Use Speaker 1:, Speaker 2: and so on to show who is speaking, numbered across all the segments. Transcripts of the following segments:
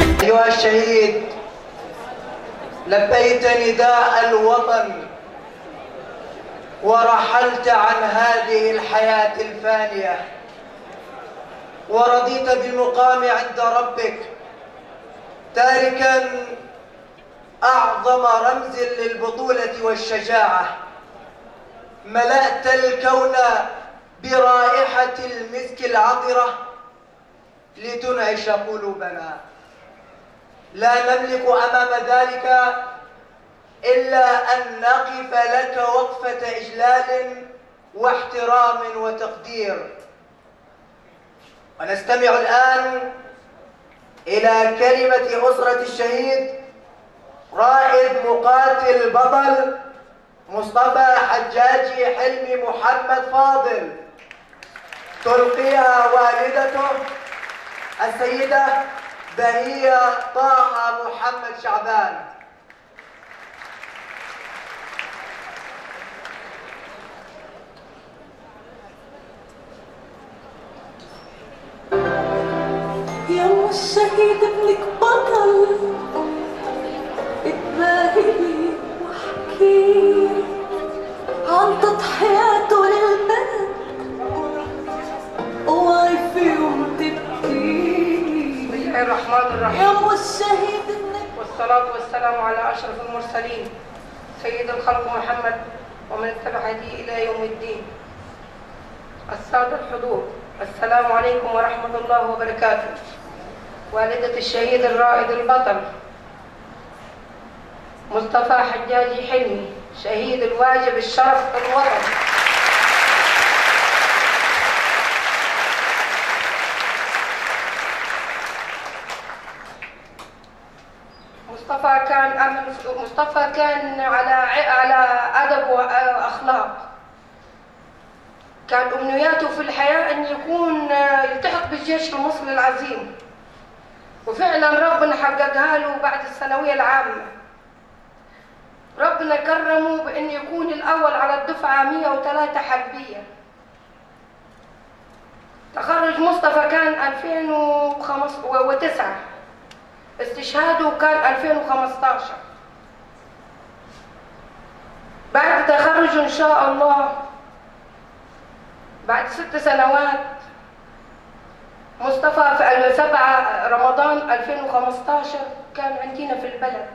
Speaker 1: أيها الشهيد، لبيت نداء الوطن ورحلت عن هذه الحياة الفانية، ورضيت بالمقام عند ربك تاركا أعظم رمز للبطولة والشجاعة. ملأت الكون برائحة المسك العطرة لتنعش قلوبنا. لا نملك أمام ذلك إلا أن نقف لك وقفة إجلال واحترام وتقدير. ونستمع الآن إلى كلمة أسرة الشهيد رائد مقاتل بطل مصطفى حجاجي حلمي محمد فاضل، تلقيها والدته السيدة بهية طه محمد شعبان.
Speaker 2: يا الشهيد ابنك بطل، اتباهي واحكي عن تضحياته للبلد، اوعي في يوم تبكي.
Speaker 3: بسم الله الرحمن الرحيم.
Speaker 2: يا الشهيد ابنك،
Speaker 3: والصلاة والسلام على أشرف المرسلين سيد الخلق محمد ومن اتبع هديه إلى يوم الدين. السادة الحضور، السلام عليكم ورحمة الله وبركاته. والدة الشهيد الرائد البطل مصطفى حجاجي حلمي، شهيد الواجب الشرف الوطن. مصطفى كان على أدب وأخلاق. كان أمنياته في الحياة أن يكون يلتحق بالجيش المصري العظيم، وفعلا ربنا حققها له بعد الثانوية العامة. ربنا كرمه بأن يكون الأول على الدفعة 103 حربية. تخرج مصطفى كان 2009، استشهاده كان 2015. بعد تخرجه إن شاء الله بعد 6 سنوات، مصطفى في 7 رمضان 2015 كان عندنا في البلد.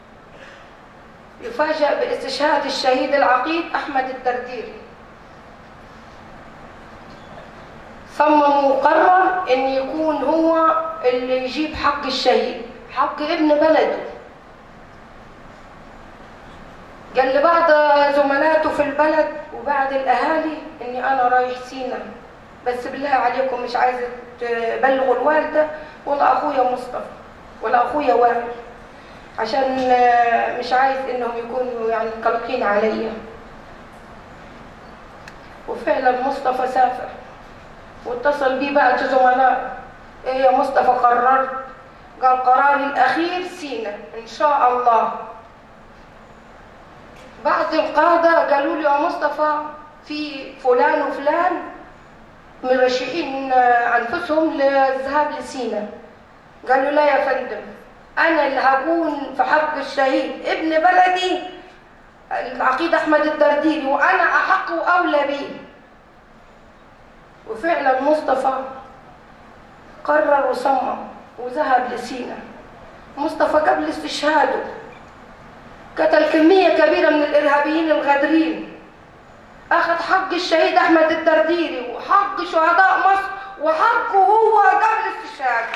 Speaker 3: يفاجأ باستشهاد الشهيد العقيد أحمد الدرديري. صمم وقرر أن يكون هو اللي يجيب حق الشهيد، حق ابن بلده. قال لبعض زملاته في البلد وبعض الأهالي إني أنا رايح سينا، بس بالله عليكم مش عايزة تبلغوا الوالدة ولا أخويا مصطفى ولا أخويا وائل، عشان مش عايز إنهم يكونوا يعني قلقين عليا. وفعلا مصطفى سافر، واتصل بيه بعض زملاء. إيه يا مصطفى قررت؟ قال قراري الأخير سينا إن شاء الله. بعض القادة قالوا لي يا مصطفى في فلان وفلان مرشحين أنفسهم للذهاب لسينا. قالوا لا يا فندم، أنا اللي هكون في حق الشهيد ابن بلدي العقيد أحمد الدرديري، وأنا أحق وأولى به. وفعلا مصطفى قرر وصمم وذهب لسينا. مصطفى قبل استشهاده قتل كمية كبيرة من الإرهابيين الغادرين، أخذ حق الشهيد أحمد الدرديري وحق شهداء مصر وحقه هو قبل استشهاده.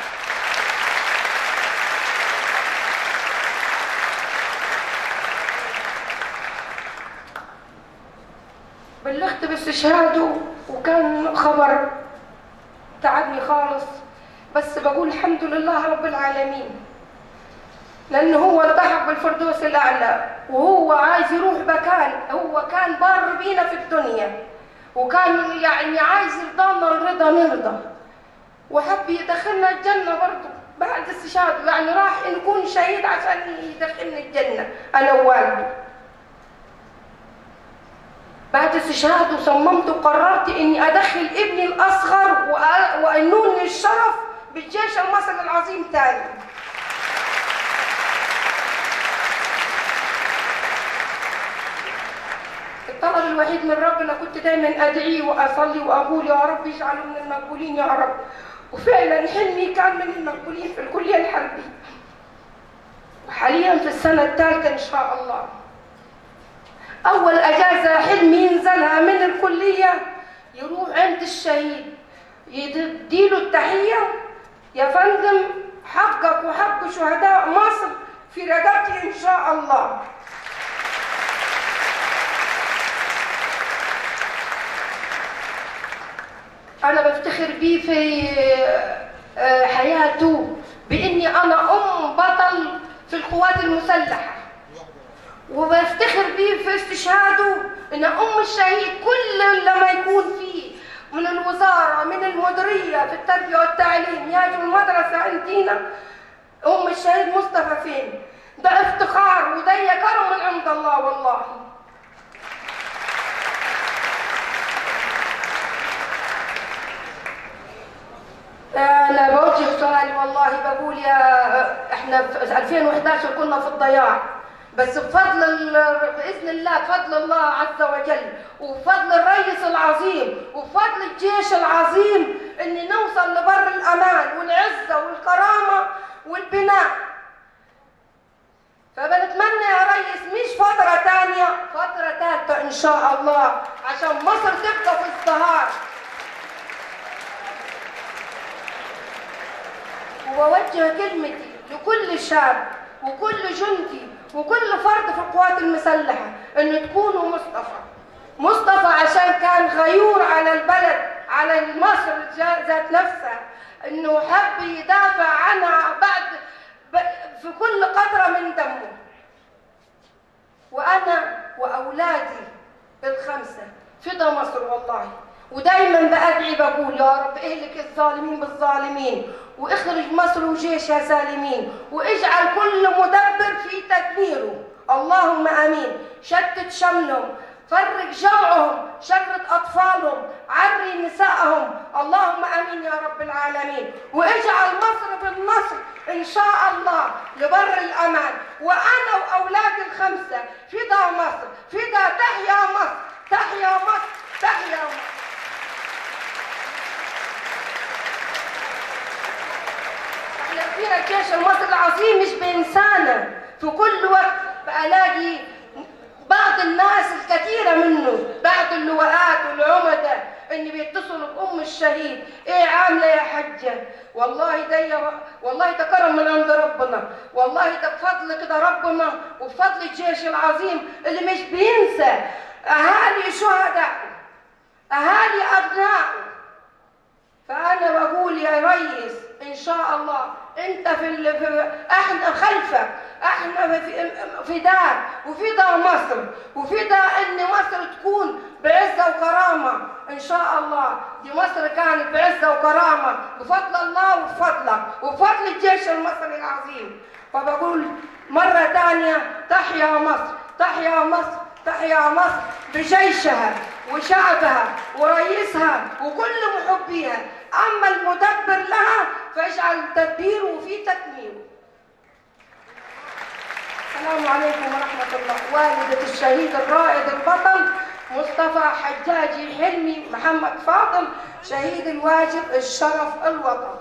Speaker 3: بلغت باستشهاده وكان خبر تعبني خالص، بس بقول الحمد لله رب العالمين، لأنه هو التحق بالفردوس الأعلى، وهو عايز يروح مكان. هو كان بار بينا في الدنيا، وكان يعني عايز يرضانا الرضا نرضى، وحب يدخلنا الجنة برضه بعد استشهاده. يعني راح نكون شهيد عشان يدخلنا الجنة أنا ووالده. بعد استشهاده صممت وقررت إني أدخل ابني الأصغر وأنون الشرف بالجيش المصري العظيم تاني. الطلب الوحيد من ربنا كنت دايما ادعيه واصلي واقول يا رب اجعله من المقبولين يا رب. وفعلا حلمي كان من المقبولين في الكليه الحربيه، وحاليا في السنه الثالثه ان شاء الله. اول اجازه حلمي ينزلها من الكليه يروح عند الشهيد يديله التحيه، يا فندم حقك وحق شهداء مصر في رقبتي ان شاء الله. أنا بفتخر بيه في حياته بإني أنا أم بطل في القوات المسلحة، وبفتخر بيه في استشهاده إن أم الشهيد كل لما يكون فيه من الوزارة من المديرية في التربية والتعليم يجوا المدرسة عندنا أم الشهيد مصطفى فين. ده افتخار وده كرم من عند الله والله. أنا بوجه سؤالي والله بقول يا إحنا في 2011 كنا في الضياع، بس بفضل بإذن الله بفضل الله عز وجل وبفضل الرئيس العظيم وبفضل الجيش العظيم إن نوصل لبر الأمان والعزة والكرامة والبناء. فبنتمنى يا ريس مش فترة تانية، فترة ثالثة إن شاء الله عشان مصر تبقى في ازدهار. وبوجه كلمتي لكل شاب وكل جندي وكل فرد في القوات المسلحة إن تكونوا مصطفى عشان كان غيور على البلد على مصر ذات نفسها، إنه حب يدافع عنها في كل قطرة من دمه. وأنا وأولادي الخمسة فدا مصر والله، ودايما بأدعي بقول يا رب اهلك الظالمين بالظالمين واخرج مصر وجيشها سالمين واجعل كل مدبر في تدميره، اللهم امين. شتت شملهم، فرق جمعهم، شرد اطفالهم، عري نسائهم، اللهم امين يا رب العالمين. واجعل مصر في النصر ان شاء الله لبر الامان. وانا واولادي الخمسه فدا مصر، فدا تحيا مصر، تحيا مصر، تحيا مصر. احنا فينا الجيش المصري العظيم مش بإنسانة، في كل وقت بلاقي بعض الناس الكثيرة منه، بعض اللواءات والعمداء اللي بيتصلوا بأم الشهيد، ايه عاملة يا حجة؟ والله ده كرم من عند ربنا، والله ده بفضل كده ربنا وبفضل الجيش العظيم اللي مش بينسى أهالي شهداء، أهالي أبنائه. فأنا بقول يا ريس إن شاء الله أنت إحنا خلفك، إحنا في دار وفي دار مصر وفي دار إن مصر تكون بعزة وكرامة إن شاء الله. دي مصر كانت بعزة وكرامة بفضل الله وبفضلك وبفضل الجيش المصري العظيم. فبقول مرة ثانية تحيا مصر، تحيا مصر، تحيا مصر بجيشها وشعبها ورئيسها وكل محبيها. أما المدبر لها فاجعل تدبيره في تكميله. السلام عليكم ورحمة الله. والدة الشهيد الرائد البطل مصطفى حجاجي حلمي محمد فاضل، شهيد الواجب الشرف الوطن.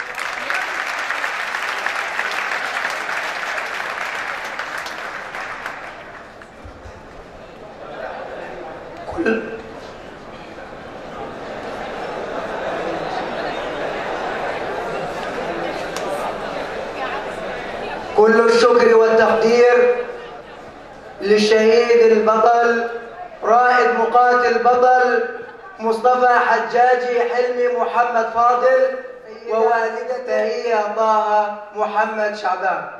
Speaker 1: كل الشكر والتقدير للشهيد البطل رائد مقاتل بطل مصطفى حجاجي حلمي محمد فاضل، ووالدته هي طه محمد شعبان.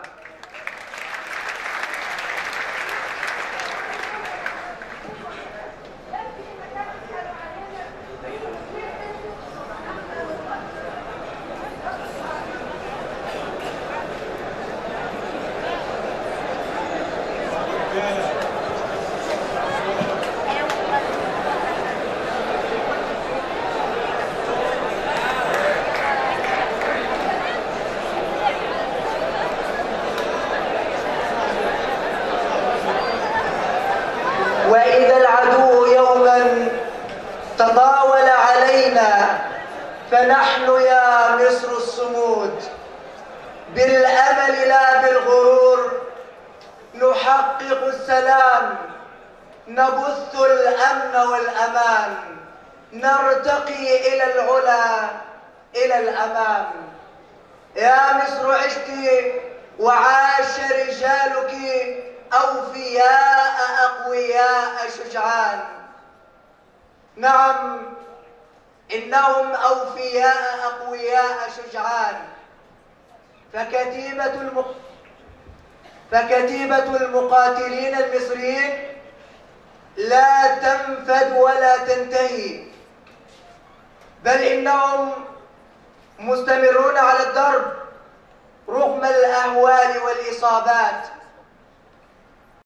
Speaker 1: فنحن يا مصر الصمود بالأمل لا بالغرور نحقق السلام، نبث الأمن والأمان، نرتقي إلى العلا إلى الأمام. يا مصر عشت وعاش رجالك أوفياء أقوياء شجعان. نعم إنهم أوفياء أقوياء شجعان. فكتيبة المقاتلين المصريين لا تنفد ولا تنتهي، بل إنهم مستمرون على الدرب رغم الأهوال والإصابات.